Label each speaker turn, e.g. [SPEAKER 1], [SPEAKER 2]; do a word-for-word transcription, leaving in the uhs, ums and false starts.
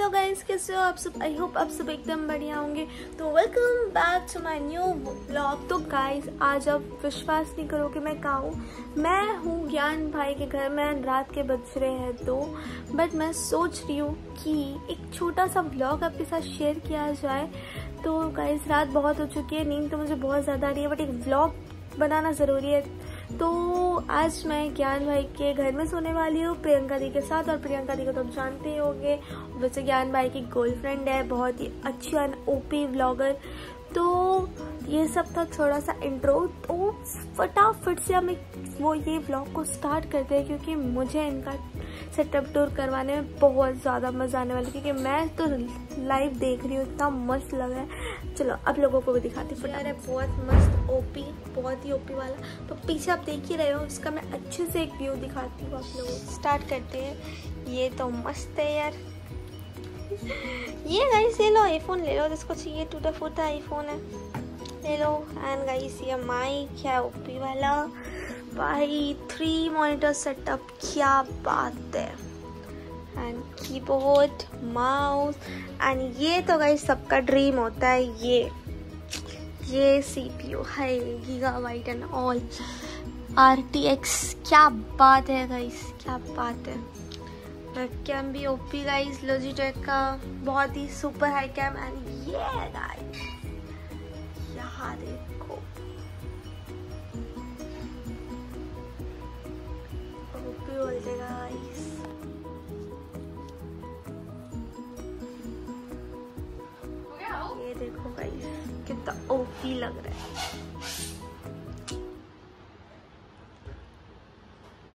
[SPEAKER 1] Hello guys, कैसे हो आप सब? आई होप आप सब एकदम बढ़िया होंगे। तो welcome back to my new vlog. तो गाइस, आज आप विश्वास नहीं करोगे मैं कहाँ हूँ। मैं हूँ ज्ञान भाई के घर में। रात के बज रहे हैं दो, बट मैं सोच रही हूँ कि एक छोटा सा व्लॉग आपके साथ शेयर किया जाए। तो गाइस, रात बहुत हो चुकी है, नींद तो मुझे बहुत ज़्यादा आ रही है, बट एक व्लॉग बनाना ज़रूरी है। तो आज मैं ज्ञान भाई के घर में सोने वाली हूँ प्रियंका दी के साथ। और प्रियंका दी को तो आप जानते ही होंगे, वैसे ज्ञान भाई की गर्लफ्रेंड है, बहुत ही अच्छी और ओपी व्लॉगर। तो ये सब था थोड़ा सा इंट्रो। तो फटाफट से हम वो ये व्लॉग को स्टार्ट करते हैं, क्योंकि मुझे इनका सेटअप टूर करवाने में बहुत ज़्यादा मज़ा आने वाला है, क्योंकि मैं तो लाइव देख रही हूँ, इतना मस्त लग रहा है। चलो आप लोगों को भी दिखाती हूँ। यार बहुत मस्त ओपी, बहुत ही ओपी वाला। तो पीछे आप देख ही रहे हो, इसका मैं अच्छे से एक व्यू दिखाती हूँ आप लोगों को। स्टार्ट करते हैं। ये तो मस्त है यार। ये गाइस, ये लो आईफोन ले लो, जिसको चाहिए। टूटा फूटा आईफोन है, ले लो। एंड गाइस, ये माइक है ओपी वाला भाई। थ्री मॉनिटर सेटअप, क्या बात है। And keyboard, mouse. एंड ये तो गाइस सबका ड्रीम होता है, ये ये सीपीयू है, गीगाबाइट एंड ऑल, आरटीएक्स। क्या बात है गाइस, क्या बात है। कैम भी ओपी गाइस, लॉजिटेक का बहुत ही सुपर हाई कैम। एंड ये गाइस यहाँ देखो, ओपी बोलते गाइस। ये देखो गाइस, कितना ओपी लग रहा है।